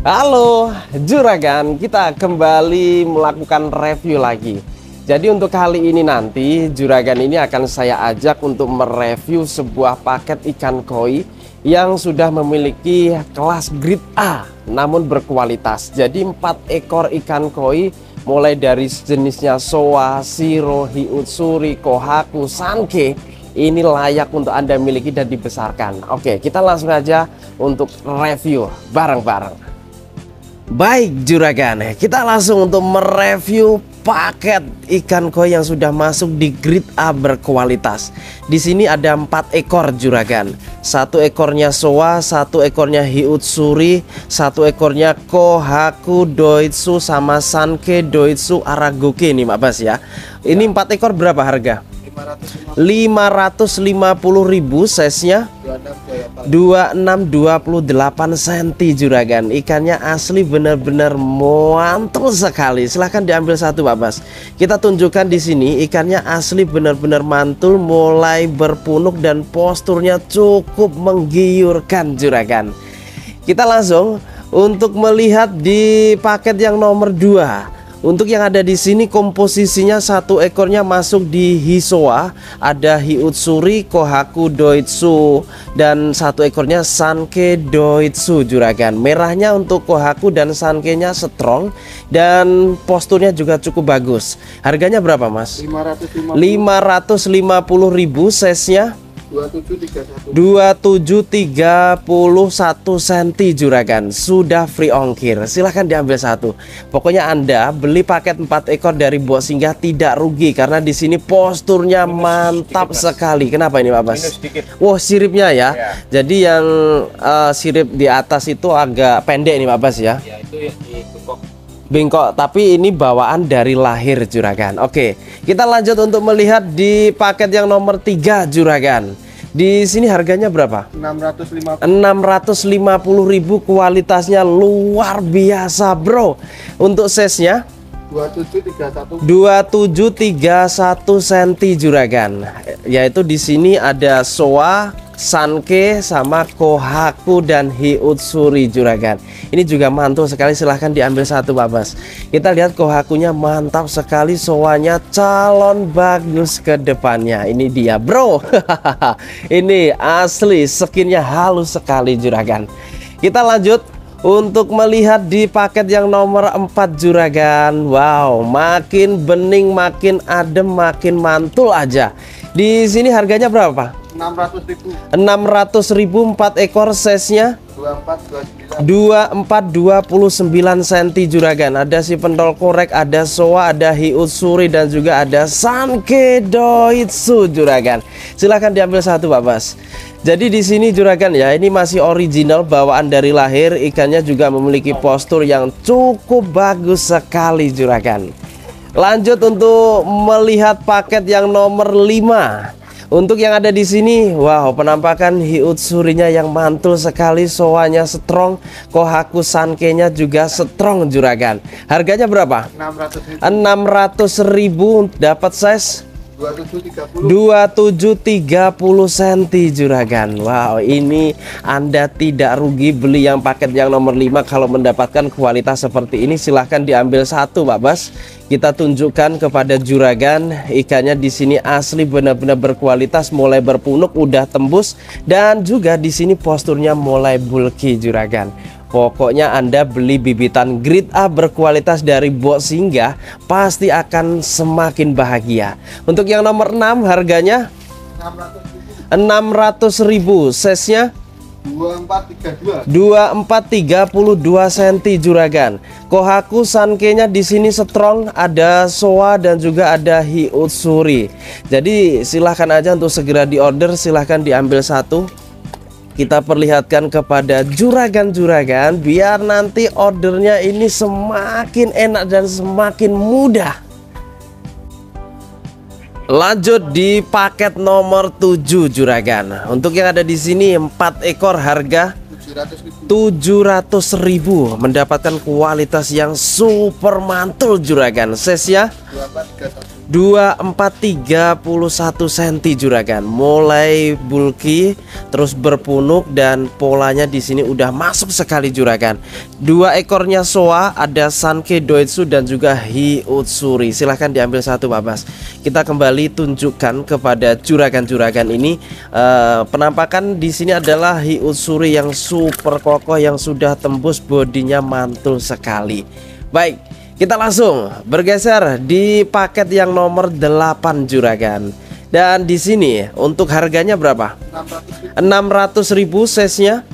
Halo Juragan, kita kembali melakukan review lagi. Jadi untuk kali ini nanti Juragan ini akan saya ajak untuk mereview sebuah paket ikan koi yang sudah memiliki kelas grade A namun berkualitas. Jadi 4 ekor ikan koi mulai dari jenisnya soa, shiro, hiutsuri, kohaku, sanke. Ini layak untuk Anda miliki dan dibesarkan. Oke, kita langsung aja untuk review bareng-bareng. Baik Juragan, kita langsung untuk mereview paket ikan koi yang sudah masuk di grade A berkualitas. Di sini ada 4 ekor Juragan. 1 ekornya soa, 1 ekornya hiutsuri, 1 ekornya kohaku doitsu sama sanke doitsu aragoke nih Mak Bas ya. Ini 4 ekor berapa harga? 550.000 size-nya 26-28 cm Juragan. Ikannya asli benar-benar mantul sekali. Silahkan diambil satu Pak Bas. Kita tunjukkan di sini ikannya asli benar-benar mantul, mulai berpunuk dan posturnya cukup menggiurkan Juragan. Kita langsung untuk melihat di paket yang nomor 2. Untuk yang ada di sini komposisinya 1 ekornya masuk di hisoa, ada hiutsuri, kohaku doitsu, dan 1 ekornya sanke doitsu Juragan. Merahnya untuk kohaku dan sankenya strong dan posturnya juga cukup bagus. Harganya berapa Mas? 550.000 size-nya 2731 cm Juragan. Sudah free ongkir. Silahkan diambil satu. Pokoknya Anda beli paket 4 ekor dari Mbok Singgah tidak rugi karena di sini posturnya mantap sekali. Kenapa ini Pak Bas? Wah, siripnya ya. Jadi yang sirip di atas itu agak pendek nih Pak Bas ya. Ya itu yang di bengkok, tapi ini bawaan dari lahir Juragan. Oke, kita lanjut untuk melihat di paket yang nomor 3 Juragan. Di sini harganya berapa? 650.000. Kualitasnya luar biasa bro. Untuk size-nya 2731 cm Juragan. Yaitu di sini ada soa, sanke sama kohaku dan hiutsuri Juragan. Ini juga mantul sekali. Silahkan diambil satu Pak Bas. Kita lihat kohakunya mantap sekali, soanya calon bagus ke depannya. Ini dia bro. Ini asli skinnya halus sekali Juragan. Kita lanjut untuk melihat di paket yang nomor 4 Juragan. Wow, makin bening, makin adem, makin mantul aja. Di sini harganya berapa? 600.000. 4 ekor size-nya 24-29 cm Juragan. Ada si pentol korek, ada soa, ada hiutsuri dan juga ada sanke doitsu Juragan. Silahkan diambil satu Pak Bas. Jadi di sini Juragan ya, ini masih original bawaan dari lahir. Ikannya juga memiliki postur yang cukup bagus sekali Juragan. Lanjut untuk melihat paket yang nomor 5. Untuk yang ada di sini, wow, penampakan hiutsurinya yang mantul sekali, soanya strong, kohaku sankenya juga strong Juragan. Harganya berapa? 600.000 dapat size 2730 cm Juragan. Wow, ini Anda tidak rugi beli yang paket yang nomor 5 kalau mendapatkan kualitas seperti ini. Silahkan diambil satu Pak Bas. Kita tunjukkan kepada Juragan, ikannya di sini asli benar-benar berkualitas, mulai berpunuk udah tembus dan juga di sini posturnya mulai bulky Juragan. Pokoknya Anda beli bibitan grade A berkualitas dari Mbok Singgah pasti akan semakin bahagia. Untuk yang nomor 6 harganya 600.000, size-nya 2432 cm Juragan. Kohaku sankenya di sini strong, ada soa dan juga ada hiutsuri. Jadi silahkan aja untuk segera diorder, silahkan diambil satu. Kita perlihatkan kepada juragan-juragan biar nanti ordernya ini semakin enak dan semakin mudah. Lanjut di paket nomor 7 Juragan. Untuk yang ada di sini 4 ekor harga 700.000, mendapatkan kualitas yang super mantul Juragan. Size-nya 24 31 cm juragan, mulai bulky terus berpunuk dan polanya di sini udah masuk sekali juragan. Dua ekornya Showa, ada Sankei Doitsu dan juga Hi-Utsuri. Silahkan diambil satu Pak Bas. Kita kembali tunjukkan kepada juragan-juragan ini. Penampakan di sini adalah Hi-Utsuri yang super kokoh, yang sudah tembus bodinya mantul sekali. Baik, kita langsung bergeser di paket yang nomor 8 juragan. Dan di sini untuk harganya berapa? 600.000 size-nya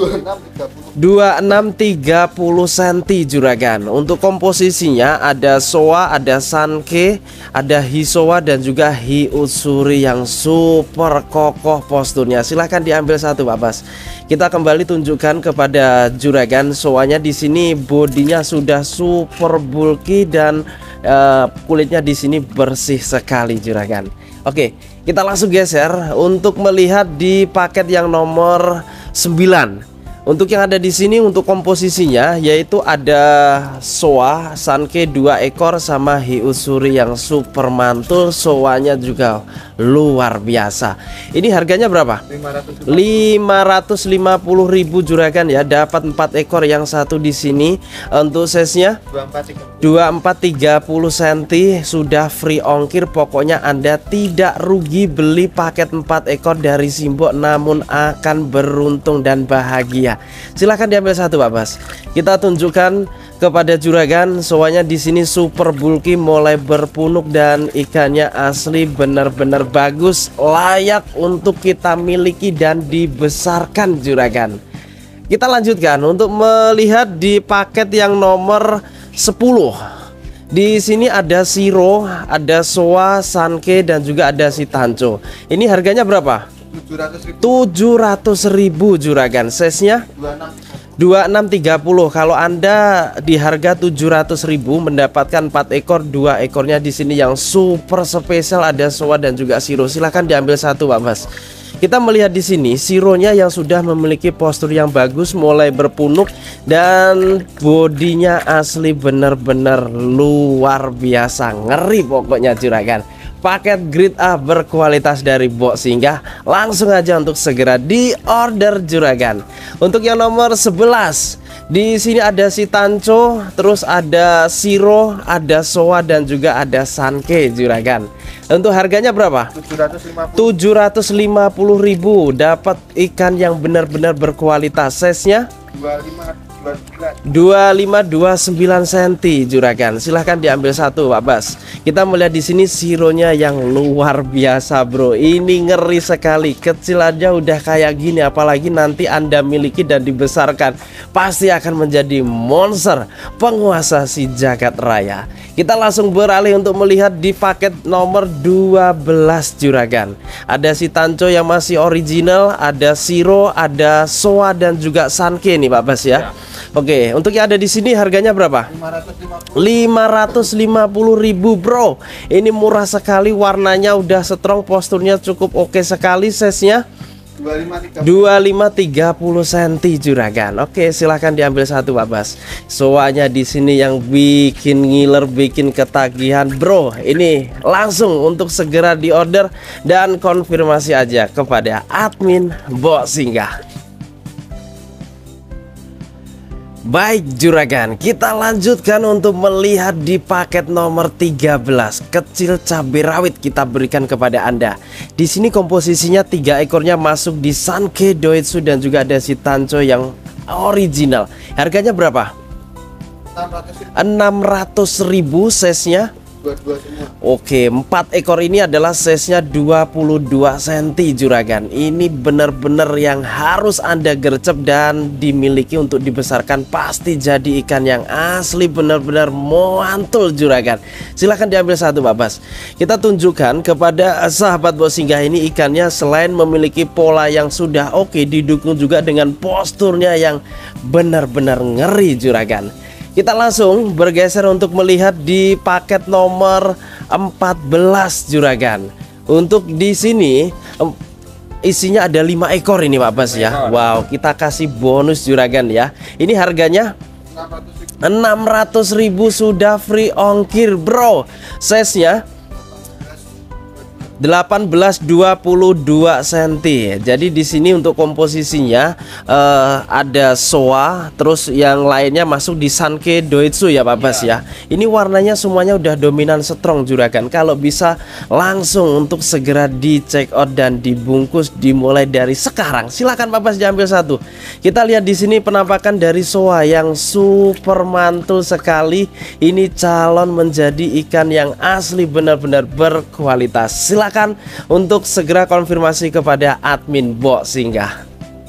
26-30 cm juragan. Untuk komposisinya ada Showa, ada Sankei, ada Hi-Showa dan juga Hi-Utsuri yang super kokoh posturnya. Silahkan diambil satu Pak Bas. Kita kembali tunjukkan kepada juragan. Showanya di sini bodinya sudah super bulky dan kulitnya di sini bersih sekali juragan. Oke, kita langsung geser untuk melihat di paket yang nomor 9. Untuk yang ada di sini untuk komposisinya yaitu ada Showa, Sankei 2 ekor sama Hi-Utsuri yang super mantul. Showanya juga luar biasa. Ini harganya berapa? 550.000 juragan ya. Dapat 4 ekor, yang satu di sini. Untuk size-nya 24 30 cm, sudah free ongkir. Pokoknya Anda tidak rugi beli paket 4 ekor dari Simbok, namun akan beruntung dan bahagia. Silahkan diambil satu Pak Bas. Kita tunjukkan kepada juragan. Showanya di sini super bulky, mulai berpunuk dan ikannya asli benar-benar bagus, layak untuk kita miliki dan dibesarkan juragan. Kita lanjutkan untuk melihat di paket yang nomor 10. Di sini ada Shiro, ada Showa, Sankei dan juga ada si Tancho. Ini harganya berapa? 700.000 juragan. Size-nya 26-30. Kalau Anda di harga 700.000 mendapatkan 4 ekor, 2 ekornya di sini yang super spesial, ada Showa dan juga Shiro. Silahkan diambil satu Pak Mas. Kita melihat di sini Shironya yang sudah memiliki postur yang bagus, mulai berpunuk dan bodinya asli benar-benar luar biasa, ngeri pokoknya juragan. Paket grade A berkualitas dari Bok Singgah. Langsung aja untuk segera di order juragan. Untuk yang nomor 11, di sini ada si Tancho, terus ada Shiro, ada Showa dan juga ada Sankei juragan. Untuk harganya berapa? 750.000. Dapat ikan yang benar-benar berkualitas. Size-nya 25-29 cm juragan. Silahkan diambil satu Pak Bas. Kita melihat di sini Shironya yang luar biasa bro. Ini ngeri sekali. Kecil aja udah kayak gini, apalagi nanti Anda miliki dan dibesarkan, pasti akan menjadi monster penguasa si jagat raya. Kita langsung beralih untuk melihat di paket nomor 12 juragan. Ada si Tancho yang masih original, ada Shiro, ada Showa dan juga Sankei nih Pak Bas ya. Oke, untuk yang ada di sini harganya berapa? 550.000 bro. Ini murah sekali, warnanya udah strong, posturnya cukup oke sekali. Size-nya 25-30 cm juragan. Oke, silahkan diambil satu Pak Bas. Showanya di sini yang bikin ngiler, bikin ketagihan bro. Ini langsung untuk segera diorder dan konfirmasi aja kepada admin Bok Singgah. Baik juragan, kita lanjutkan untuk melihat di paket nomor 13. Kecil cabai rawit kita berikan kepada Anda. Di sini komposisinya 3 ekornya masuk di Sankei Doitsu dan juga ada si Tancho yang original. Harganya berapa? 600.000. Size-nya 22 semua. Oke, 4 ekor ini adalah size-nya 22 cm juragan. Ini benar-benar yang harus Anda gercep dan dimiliki untuk dibesarkan. Pasti jadi ikan yang asli, benar-benar mantul juragan. Silahkan diambil satu Pak Bas. Kita tunjukkan kepada sahabat Bok Singgah ini, ikannya selain memiliki pola yang sudah oke, didukung juga dengan posturnya yang benar-benar ngeri juragan. Kita langsung bergeser untuk melihat di paket nomor 14 juragan. Untuk di sini isinya ada 5 ekor ini Pak Bas ya. Wow, kita kasih bonus juragan ya. Ini harganya 600.000 sudah free ongkir bro. Size-nya 18-22 cm. Jadi di sini untuk komposisinya ada Showa, terus yang lainnya masuk di Sankei Doitsu ya Pak Bas ya. Ini warnanya semuanya udah dominan strong juragan. Kalau bisa langsung untuk segera di check out dan dibungkus dimulai dari sekarang. Silakan Pak Bas diambil satu. Kita lihat di sini penampakan dari Showa yang super mantul sekali. Ini calon menjadi ikan yang asli benar-benar berkualitas. Silakan untuk segera konfirmasi kepada admin Bok Singgah.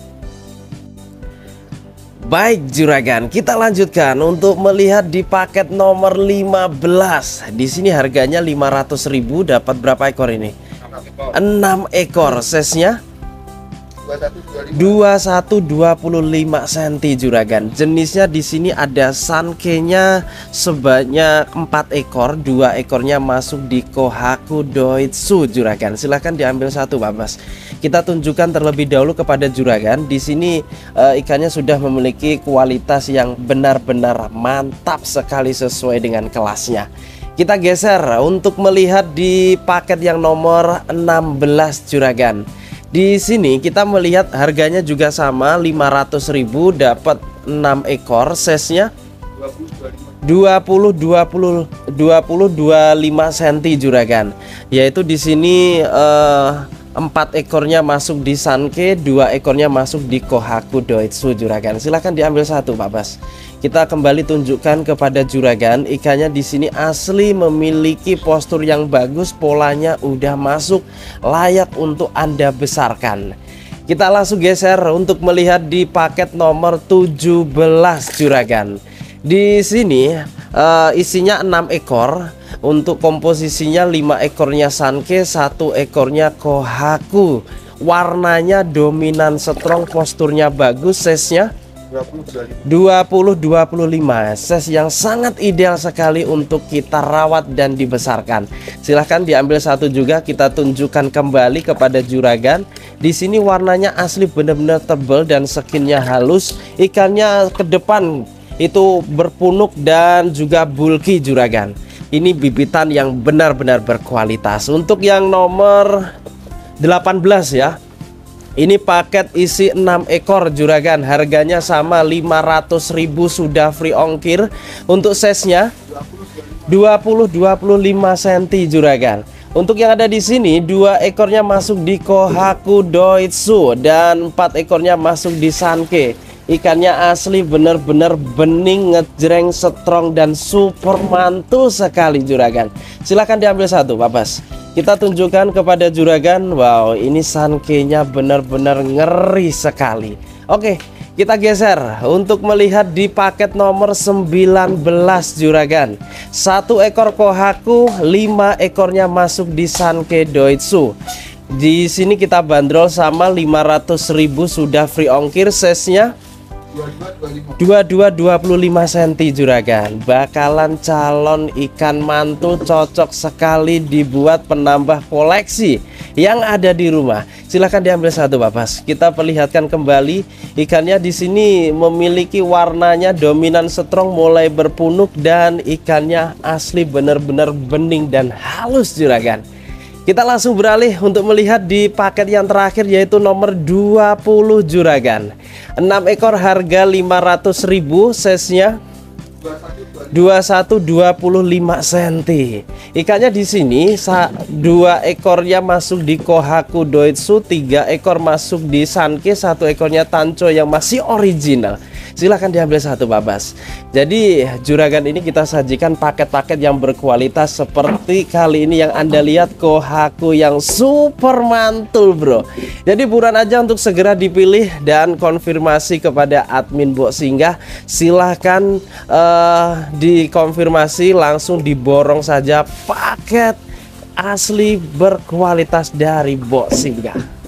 Baik juragan, kita lanjutkan untuk melihat di paket nomor 15. Di sini harganya 500.000, dapat berapa ekor ini? 6 ekor, size-nya 21-25 cm juragan. Jenisnya di sini ada Sankei-nya sebanyak 4 ekor, 2 ekornya masuk di Kohaku Doitsu juragan. Silahkan diambil satu Pak Bas. Kita tunjukkan terlebih dahulu kepada juragan. Di sini ikannya sudah memiliki kualitas yang benar-benar mantap sekali sesuai dengan kelasnya. Kita geser untuk melihat di paket yang nomor 16 juragan. Di sini kita melihat harganya juga sama 500.000, dapat 6 ekor, size-nya 20-25 cm juragan. Yaitu di sini 4 ekornya masuk di Sankei, 2 ekornya masuk di Kohaku Doitsu juragan. Silahkan diambil satu Pak Bas. Kita kembali tunjukkan kepada juragan, ikannya di sini asli memiliki postur yang bagus, polanya udah masuk, layak untuk Anda besarkan. Kita langsung geser untuk melihat di paket nomor 17 juragan. Di sini isinya 6 ekor. Untuk komposisinya 5 ekornya Sankei, 1 ekornya Kohaku. Warnanya dominan strong, posturnya bagus, size-nya 20-25, size yang sangat ideal sekali untuk kita rawat dan dibesarkan. Silahkan diambil satu juga, kita tunjukkan kembali kepada juragan. Di sini warnanya asli benar-benar tebal dan skinnya halus. Ikannya ke depan itu berpunuk dan juga bulky juragan. Ini bibitan yang benar-benar berkualitas. Untuk yang nomor 18 ya. Ini paket isi 6 ekor juragan, harganya sama 500.000, sudah free ongkir. Untuk size-nya 20-25 cm juragan. Untuk yang ada di sini 2 ekornya masuk di Kohaku Doitsu dan 4 ekornya masuk di Sankei. Ikannya asli benar-benar bening, ngejreng, strong dan super mantul sekali juragan. Silahkan diambil satu Pak Bas. Kita tunjukkan kepada juragan. Wow, ini Sankei-nya benar-benar ngeri sekali. Oke, kita geser untuk melihat di paket nomor 19 juragan. 1 ekor Kohaku, 5 ekornya masuk di Sankei Doitsu. Di sini kita bandrol sama 500.000, sudah free ongkir. Size-nya 22-25 cm juragan. Bakalan calon ikan mantul, cocok sekali dibuat penambah koleksi yang ada di rumah. Silahkan diambil satu Pak Bas. Kita perlihatkan kembali ikannya di sini memiliki warnanya dominan strong, mulai berpunuk dan ikannya asli benar-benar bening dan halus juragan. Kita langsung beralih untuk melihat di paket yang terakhir, yaitu nomor 20 juragan. 6 ekor harga 500.000, size-nya 21-25 cm. Ikannya di sini 2 ekornya masuk di Kohaku Doitsu, 3 ekor masuk di Sankei, 1 ekornya Tancho yang masih original. Silahkan diambil satu Pak Bas. Jadi juragan ini kita sajikan paket-paket yang berkualitas seperti kali ini yang Anda lihat, Kohaku yang super mantul bro. Jadi buruan aja untuk segera dipilih dan konfirmasi kepada admin Bok Singgah. Silahkan dikonfirmasi, langsung diborong saja paket asli berkualitas dari Bok Singgah.